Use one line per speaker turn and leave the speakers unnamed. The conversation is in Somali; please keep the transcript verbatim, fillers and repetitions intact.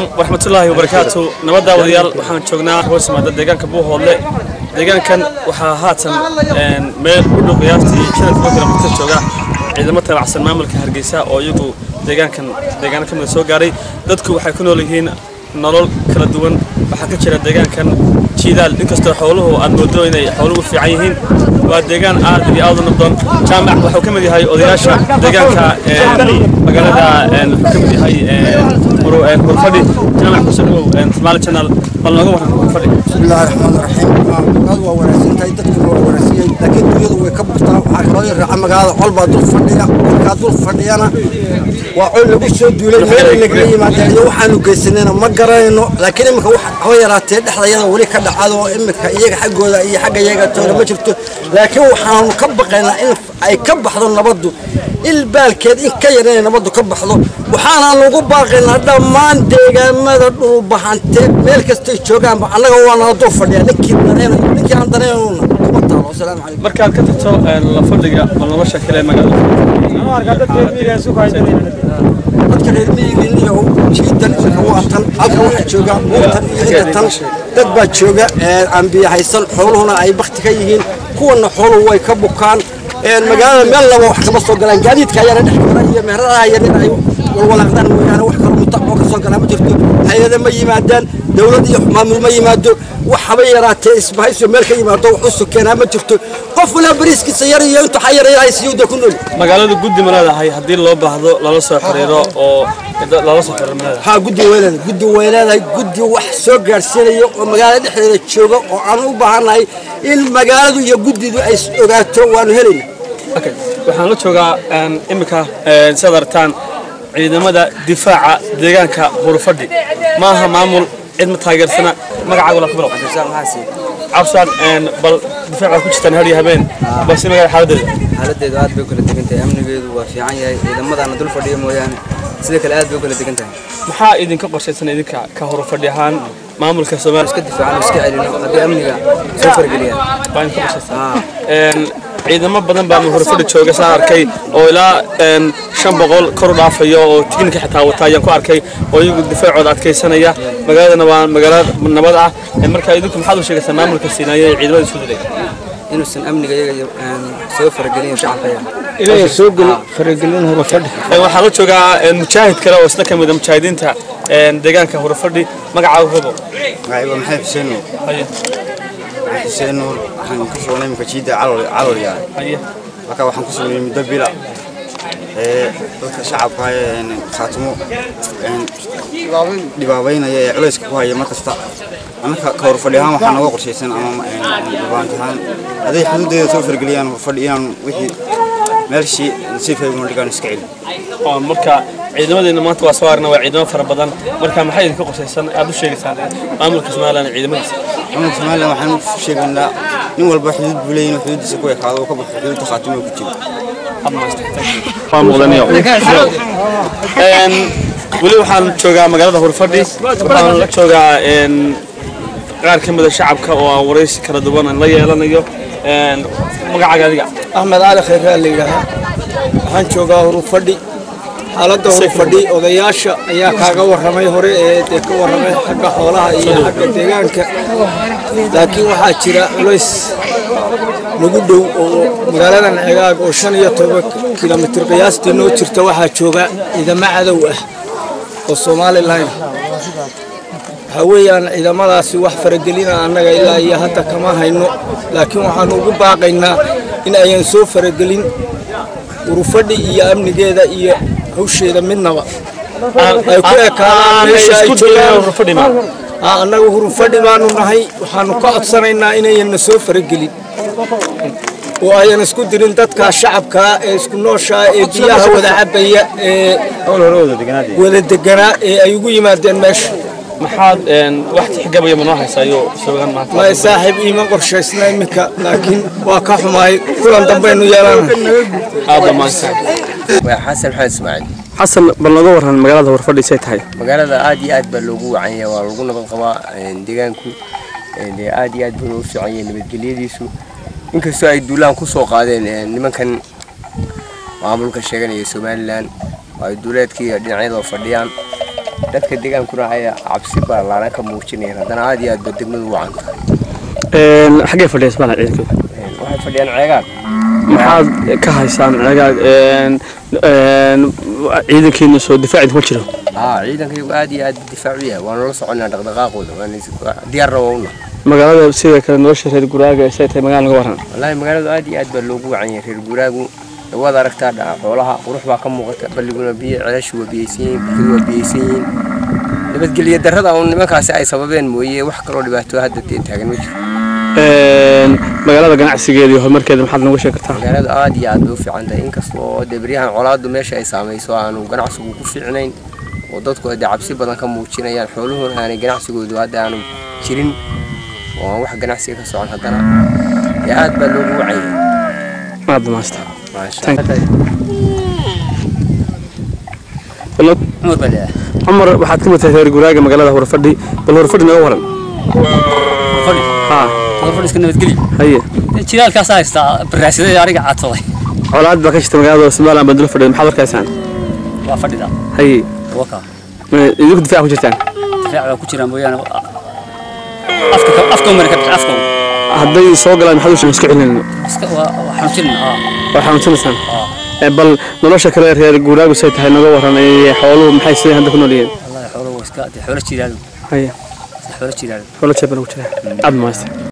عليكم ورحمة الله وبركاته. نبدأ وديال وحنا شغلنا هو اسمه دجاج كبوه هلا دجاج كان وحاهاتن ميل كله قياسي شنو تفكر ممكن شغله إذا ما تبع سلمان ملك هرجيسة أو يجو دجاج كان دجاج كم نسوق جاري ضدكوا حيكونوا لهين نرول كلا دوان بحكي شر دجاج كان شيدال إنكستر حوله الموضوع إنه حوله في عينهن ودجاج عاد بيأذن بدون جامع وحكم دي هاي أودياشة دجاج كا مقالة حكم دي هاي مرو مرفدي جامع كسرو سمال channel بالنقوم مرفدي.
بسم الله الرحمن الرحيم. هذا هو ورثين تايدتكم هو ورثين لكن يدو ويكبرتا وحكاية الرعمة هذا قلبه دول فديا كدول فديانا وعلو بيسود دولي اللي جاي ما تاني وحنو جسننا ما جرينه لكن إمك هو يراتي إحنا يلا ولي كذا هذا إمك يجي حقه ذا أي حاجة يجي تقول ما شفته لكن وحنا نكبقنا إن أي كب حضرنا برضو البال كده إن كيرنا برضو كب حضر وحنا نقول باقينا دمان ديجا ما تقول بحنت ملك استيشوجان أنا هو أنا ضوف فديا نكيد نرينا نكيد عندنا نون السلام عليكم.
مركز كتبت الفردقة والله مش كلام مقال.
أنا أرجع تدري سوق هاي
أذكر المية اللي هو جدا هو أتن أكره واحد شوجا وتن جدا تبى شوجا عم بيحصل حولهنا أي بخت كيهين كون حوله هو يكبو كان المجال ملا واحد بس وقلنا جديد كيانا نحن هي مهرها هي نحن والله قدرنا ويانا وحكر مطبق كسوقنا ما جرتوا هذا ما يمادن دولة يحمل ما يمادوا وحبيرات اسمها اسم ملك يمادوا وحسوا كنا ما جرتوا قفوا بريسك سيارة ينتو حير يا سيودة كنول
مقالة جود ملاذ هاي هدي الله بحضو لا لصق حريرة أو لا لصق حريرة
ها جود ويلاد جود ويلاد جود وحسوق جالسين ومقالة إحنا تشوفه وعنو بحنا المقالة يا جود ذو أيس أغاتو وانهلين.
أوكي وحنا نتوقع أن إمك صدرتان ciidamada difaaca deegaanka Burfadhi maaha maamul cid ma taageersana magaca wala khibro cabsan een bal difaaca ku jirtaan hal habeen bas magaca xaaladda
xaaladdeedu aad bay kala degan tahay amnigeedu waa fiican yahay ciidamadaana dul fadhiyo mooyaan sida kale aad bay kala degan tahay
maxaa idinka qorshaysan idinka ka hor fadhiyahan maamulka Soomaaliya
iska difaacan iska celino hadii amniga soo fargeliyaan
baan ka qorshaysan een ciidamo badan baa Burfadhi jooga saan arkay oo ilaa een shan boqol kor u dhaafayo oo tigniinka xitaa wata ayaan ku arkay oo iyagu difaacooda adkeysanaya magaaladana waa magaalada nabad ah marka idinku maxaad u sheegaysaa maamulka Siinaaye ciidamada isku diray
inuusan amniga iyaga soo fargelin shacabka
إلى سوق فرقلين هو فرد.
waxaa la joogaa mujaahid kale oo isla kamid ah mujaahidiinta deegaanka Burfadhi magaca uu rabo
ayba maxay xuseen haye xuseen waxaan ku soo neemka jiida calool calool yahay haye marka waxaan ku soo neemay muddo bila ee dadka shacabka ee khaatimo ee dibaabaynaya ee culayska ku haya markasta anaka ka hor fadhiyan waxaan uga qorshaysan ama baantaan aday xuduudeeda soo fargeliyaan fadhiyaan wixii meelshi si fiican dhigan iska celi
oo marka ciidamadeena maanta waa soo arna waa ciidamo fara badan marka maxay idinka qorshaysan aad u sheegaysaan maamulka Soomaaliya ciidamadiisa
maamulka Soomaaliya waxaan u sheegaynaa nin walba xuduud buleeyeen xuduudiisa ku yaqaado ka baxo xuduudda khaatimo ku jiro
ama isticmaalka mudaniyo een wali waxaan joogaa magaalada Burfadhi waxaan la joogaa een qaar kamid ah shacabka oo wareysi kala duwan la yeelanayo een magacaaga adiga
أحمد علي خير اللي جاها هنشوف Burfadhi حالته Burfadhi odayaasha ayaa kaaga waramay hore ee ka waramay xagga xoolaha iyo xagga deegaanka laakiin waxa jira culays lagu dhow oo magaaladan cigaag oo shan iyo toban kiiloomitir qiyaastii noo jirta waxa jooga ciidamo cadow ah oo Soomaaliland hawayaan ciidamadaasi wax faragelina annaga ilaa iyo hadda kama hayno laakiin waxaan ugu baaqaynaa in ayaan soo faragelin Burfadhi iyo amnigeeda iyo hawsheeda midnaba ay ku ekaadaan meesha ay joogaan Burfadhi ma annagu Burfadhi baanu nahay waxaanu ka codsanaynaa inayna soo faragelin oo ayaan isku dirin dadka shacabka ee isku noosha ee biyaha wada cabaya ee wada deganaa ee ay ugu yimaadeen meesha
maxaad een wax tixgabaya ma noo haysayo soogan maanta
ma saaxib iima qorshaysnaa imika laakiin waa ka xumaay kulan dambeenu yeelanahay
aad ma sax
waa xasan xasan ismaaciil
xasan bal naga waran magaalada Burfadhi say tahay
magaalada aad iyo aad baa loogu wacan yahay waa lagu nabad qabaa deegaanku ee aad iyo aad buu u fiican yahay nabadgelyadiisu inkastoo ay duulaan ku soo qaadeen nimankan maamulka sheeganaya Soomaaliland ay duuleedkii dhinacyada fadhiyaan dadka deegaankuna ay cabsi ballaaran ka muujinayaan haddana aad iyo aad ba degmadu u wacan tahay
een xagee fadhiya ismaal ciidanka
waxay fadhiyaan ceegaan
maxaad ka haysaan ceegaan een een ciidankiina soo difaaci ma jiro
aa ciidankaygu aad iyo aad difaacu yahay waan la soconaa dhaqdhaqaaqooda waan diyaar rawoona
magaalada sidoo kale nolosha reer guraaga ay tahay magaalada laga waran
wallahi magaalada aad iyo aad baa loogu wacan yahay reer guraagu waad aragtaa xoolaha qurux baa ka muuqata balliguna biyo ceelashu waa biyeysiin bukadu waa biyeysiin nabadgelyo darrada oo nimankaasi ay sababeen mooyee wax kale oo dhibaato hadda taagan ma jiro
een magaalada ganacsigeeda iyo horumarkeeda maxaad nooga sheegi kartaa
magaalada aad iyo aad u fiican tahay inkastoo deebriyahan colaadu meesha ay saamayso aanu ganacsigu ku fiicnayn oo dadku ay cabsi badan ka muujinayaan xooluhuna aanay ganacsigoodu hadda aanu jirin oo wax ganacsiga ka socon haddana aad baa loogu wacay
aad maasta
عمر بدأ
عمر waxaad ka mid tahay reer guraaga magaalada Horfadhi bal Horfadhi noo waran
Horfadhi
ha
Horfadhi iska nabadgeli
haye
jiraalkaas haysta baraasada ariga cadtooday
colaad baa ka jirta magaalada Soomaaliya badal fadhi maxaad arkaysaan
waa fadhida
haye
waka
idinku difaac ku jirtaan
difaac waa ku jiraan mooyaan afka afka marka afka
hadday soo galaan maxaad u sheegay iska celin
iska waa xanuunsan ah
waa xanuunsan bal nolosha kale reer guraagu say tahay naga waran ee xooluhu maxay sidii hadda ku nooliyeen
wallahi xooluhu iska xoolo jiraan
haye
xoolo jiraan
xoolo jabal ku jira aad maasta